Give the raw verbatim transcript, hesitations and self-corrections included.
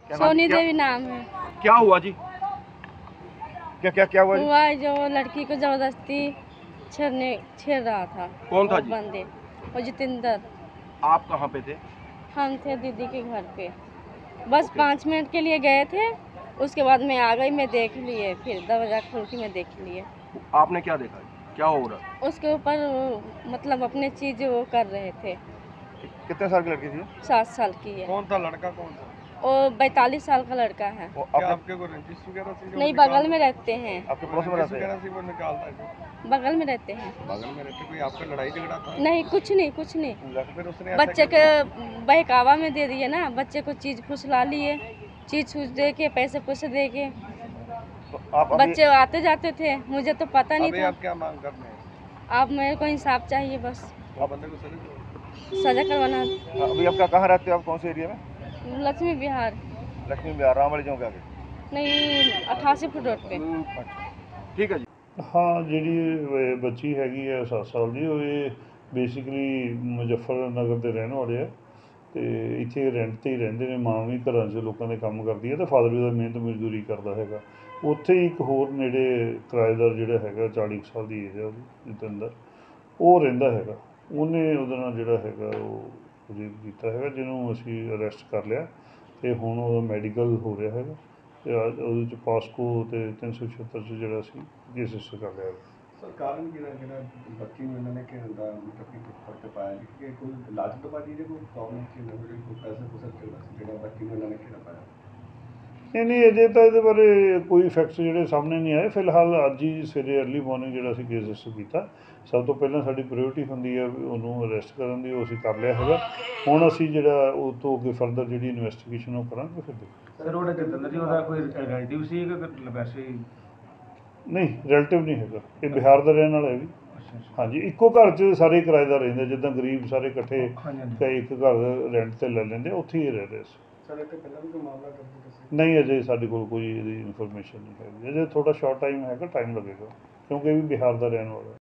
सोनी देवी नाम है। क्या हुआ जी? क्या क्या क्या हुआ जी? हुआ जो लड़की को जबरदस्ती छेड़ने छेड़ रहा था। कौन था जी? बंदे वो जितेंद्र। आप कहाँ पे थे? हम थे दीदी के घर पे, बस पाँच मिनट के लिए गए थे, उसके बाद मैं आ गई। मैं देख लिए, फिर दरवाजा खोल के मैं देख लिए। आपने क्या देखा? क्या हो रहा? उसके ऊपर मतलब अपने चीज़ वो कर रहे थे। कितने साल की लड़की थी? सात साल की है। कौन था लड़का? कौन था? वो बैतालीस साल का लड़का है। वो क्या आपके, आपके को रंजिश वगैरह से नहीं, बगल में रहते हैं। आपके पड़ोस में रहते हैं? वगैरह से वो निकालता है? बगल में रहते हैं। बगल में रहते कोई आपका लड़ाई झगड़ा था? नहीं, कुछ नहीं, कुछ नहीं। फिर उसने ऐसा बच्चे के बहकावा में दे दिए ना, बच्चे को चीज़ फुसला लिए, चीज़ छूछ दे के, पैसे पैसे दे के। तो आप अभी, बच्चे आते जाते थे, मुझे तो पता नहीं अभी था। आप क्या मांग कर रहे हैं? आप मेरे को इंसाफ चाहिए बस, आप बंदे को सजा दो। सजा करवाना। अभी आप क्या कहाँ रहते हो? आप कौन से एरिया में? लक्ष्मी विहार। लक्ष्मी बिहार, रामवाली चौक के आगे? नहीं, अठासी फुट रोड पे। ठीक है जी। हाँ, ਜਿਹੜੀ ਬੱਚੀ ਹੈਗੀ ਹੈ ਸੱਤ ਸਾਲ ਦੀ, ਉਹ ਇਹ ਬੇਸਿਕਲੀ ਮੁਜ਼ੱਫਰ ਨਗਰ ਦੇ ਰਹਿਣ ਵਾਲੇ ਆ ਅਤੇ ਇੱਥੇ ਰੈਂਟ 'ਤੇ ਹੀ ਰਹਿੰਦੇ ਨੇ। ਮਾਂ ਵੀ ਘਰਾਂ 'ਚ ਲੋਕਾਂ ਦੇ ਕੰਮ ਕਰਦੀ ਹੈ ਅਤੇ ਫਾਦਰ ਵੀ ਉਹਦਾ ਮਿਹਨਤ ਮਜ਼ਦੂਰੀ ਕਰਦਾ ਹੈਗਾ। ਉੱਥੇ ਹੀ ਇੱਕ ਹੋਰ ਨੇੜੇ ਕਿਰਾਏਦਾਰ ਜਿਹੜਾ ਹੈਗਾ ਚਾਲੀ ਕੁ ਸਾਲ ਦੀ ਏਜ ਹੈ ਉਹਦੀ, ਜਤਿੰਦਰ, ਉਹ ਰਹਿੰਦਾ ਹੈਗਾ। ਉਹਨੇ ਉਹਦੇ ਨਾਲ ਜਿਹੜਾ ਹੈਗਾ ਉਹ ਰੇਪ ਕੀਤਾ ਹੈਗਾ, ਜਿਹਨੂੰ ਅਸੀਂ ਅਰੈਸਟ ਕਰ ਲਿਆ ਅਤੇ ਹੁਣ ਉਹਦਾ ਮੈਡੀਕਲ ਹੋ ਰਿਹਾ ਹੈਗਾ ਅਤੇ ਉਹਦੇ 'ਚ ਪਾਸਕੋ ਅਤੇ ਤਿੰਨ ਸੌ ਛਿਹੱਤਰ 'ਚ ਜਿਹੜਾ ਸੀ ਕੇਸ ਰਜਿਸਟਰ ਕਰ ਲਿਆ। ਸਰ ਕਾਰਨ ਕਿਹੜਾ ਜਿਹੜਾ ਬੱਚੀ ਨੂੰ ਇਹਨਾਂ ਨੇ ਕਿਹੜਾ ਦਾ ਮਤਲਬ ਕਿ ਫਰਕ ਪਾਇਆ ਕਿ ਕੋਈ ਲਾਜਤਬਾਜੀ ਦੇ ਕੋਈ ਪ੍ਰੋਬਲਮ ਸੀ ਨਾ, ਕੋਈ ਪੈਸੇ ਪੂਸੇ ਚੱਲਦਾ ਸੀ ਜਿਹੜਾ ਬੱਚੀ ਨੂੰ ਇਹਨਾਂ ਨੇ ਕਿਹੜਾ ਪਾਇਆ? ਨਹੀਂ ਨਹੀਂ, ਅਜੇ ਤਾਂ ਇਹਦੇ ਬਾਰੇ ਕੋਈ ਫੈਕਟਸ ਜਿਹੜੇ ਸਾਹਮਣੇ ਨਹੀਂ ਆਏ। ਫਿਲਹਾਲ ਅੱਜ ਹੀ ਸਵੇਰੇ ਅਰਲੀ ਮੋਰਨਿੰਗ ਜਿਹੜਾ ਅਸੀਂ ਕੇਸ ਰਜਿਸਟਰ ਕੀਤਾ। ਸਭ ਤੋਂ ਪਹਿਲਾਂ ਸਾਡੀ ਪ੍ਰਾਇਓਰਟੀ ਹੁੰਦੀ ਹੈ ਉਹਨੂੰ ਅਰੈਸਟ ਕਰਨ ਦੀ, ਉਹ ਅਸੀਂ ਕਰ ਲਿਆ ਹੈਗਾ। ਹੁਣ ਅਸੀਂ ਜਿਹੜਾ ਉਹ ਤੋਂ ਅੱਗੇ ਫਰਦਰ ਜਿਹੜੀ ਇਨਵੈਸਟੀਗੇਸ਼ਨ ਉਹ ਕਰਾਂਗੇ ਫਿਰ ਦੇਖਾਂਗੇ। ਸਰ ਉਹਦਾ ਜਤਿੰਦਰ ਜੀ ਉਹਦਾ ਕੋਈ ਰਿਲੇਟਿਵ ਸੀ ਕਿ ਵੈਸੇ ਹੀ? ਨਹੀਂ, ਰਿਲੇਟਿਵ ਨਹੀਂ ਹੈਗਾ, ਇਹ ਬਿਹਾਰ ਦਾ ਰਹਿਣ ਵਾਲਾ ਹੈ ਵੀ। ਹਾਂਜੀ, ਇੱਕੋ ਘਰ 'ਚ ਸਾਰੇ ਕਿਰਾਏਦਾਰ ਰਹਿੰਦੇ, ਜਿੱਦਾਂ ਗਰੀਬ ਸਾਰੇ ਇਕੱਠੇ ਕਈ ਇੱਕ ਘਰ ਰੈਂਟ 'ਤੇ ਲੈ ਲੈਂਦੇ, ਉੱਥੇ ਹੀ ਰਹਿ ਰਹੇ ਸੀ। ਸਰ ਇੱਥੇ ਪਹਿਲਾਂ ਵੀ ਕੋਈ ਮਾਮਲਾ ਦਰਜ ਸੀ? ਨਹੀਂ, ਅਜੇ ਸਾਡੇ ਕੋਲ ਕੋਈ ਇਹਦੀ ਇਨਫੋਰਮੇਸ਼ਨ ਨਹੀਂ ਹੈਗੀ। ਅਜੇ ਥੋੜ੍ਹਾ ਸ਼ਾਰਟ ਟਾਈਮ ਹੈਗਾ, ਟਾਈਮ ਲੱਗੇਗਾ ਕਿਉਂਕਿ ਇਹ ਵੀ ਬਿਹਾਰ ਦਾ ਰਹਿਣ ਵਾਲਾ ਹੈ।